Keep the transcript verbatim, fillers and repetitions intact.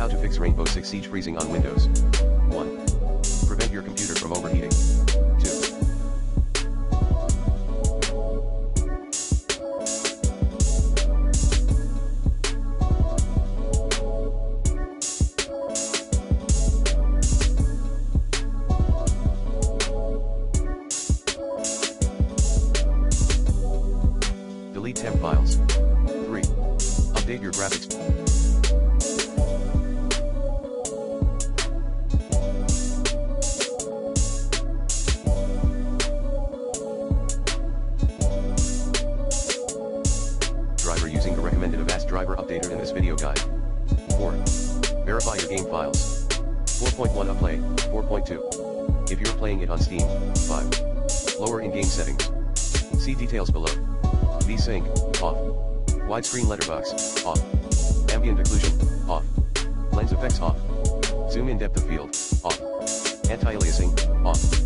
to fix Rainbow Six Siege freezing on Windows. one. Prevent your computer from overheating. two. Delete temp files. three. Update your graphics. Driver using the recommended Avast driver updater in this video guide. four. Verify your game files. four point one Upplay, four point two. If you're playing it on Steam. five. Lower in-game settings. See details below. V-Sync, off. Widescreen letterbox, off. Ambient occlusion, off. Lens effects off. Zoom in depth of field, off. Anti-aliasing, off.